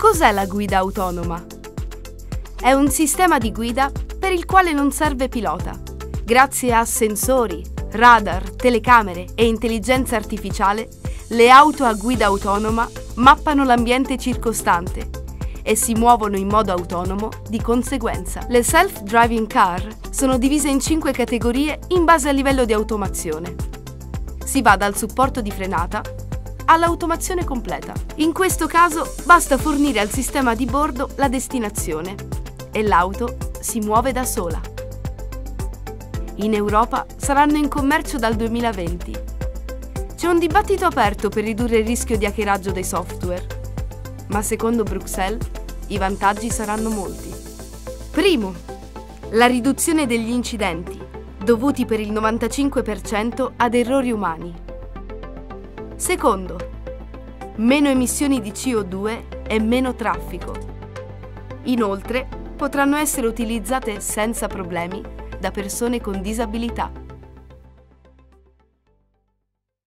Cos'è la guida autonoma? È un sistema di guida per il quale non serve pilota. Grazie a sensori, radar, telecamere e intelligenza artificiale, le auto a guida autonoma mappano l'ambiente circostante e si muovono in modo autonomo di conseguenza. Le self-driving car sono divise in 5 categorie in base al livello di automazione. Si va dal supporto di frenata all'automazione completa. In questo caso basta fornire al sistema di bordo la destinazione e l'auto si muove da sola. In Europa saranno in commercio dal 2020. C'è un dibattito aperto per ridurre il rischio di hackeraggio dei software, ma secondo Bruxelles i vantaggi saranno molti. Primo, la riduzione degli incidenti, dovuti per il 95% ad errori umani. Secondo, meno emissioni di CO2 e meno traffico. Inoltre, potranno essere utilizzate senza problemi da persone con disabilità.